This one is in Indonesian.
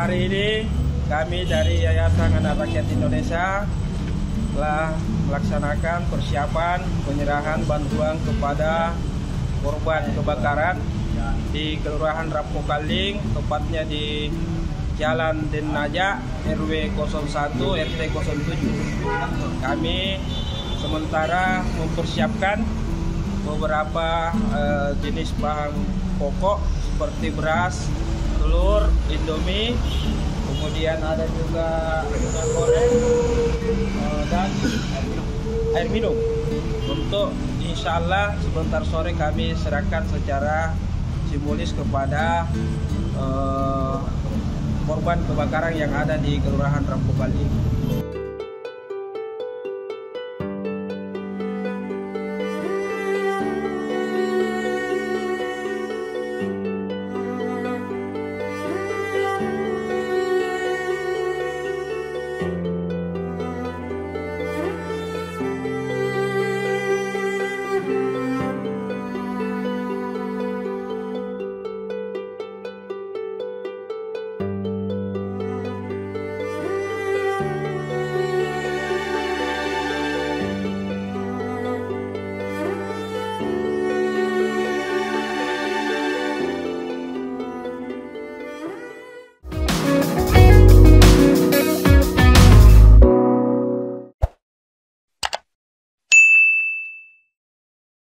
hari ini kami dari Yayasan Anak Rakyat Indonesia telah melaksanakan persiapan penyerahan bantuan kepada korban kebakaran di Kelurahan Rapokaling, tepatnya di Jalan Denaja, RW 01, RT 07. Kami sementara mempersiapkan beberapa jenis bahan pokok seperti beras, telur, indomie, kemudian ada juga minyak goreng dan air minum. Untuk insya Allah sebentar sore kami serahkan secara simbolis kepada korban kebakaran yang ada di Kelurahan Rapokaling.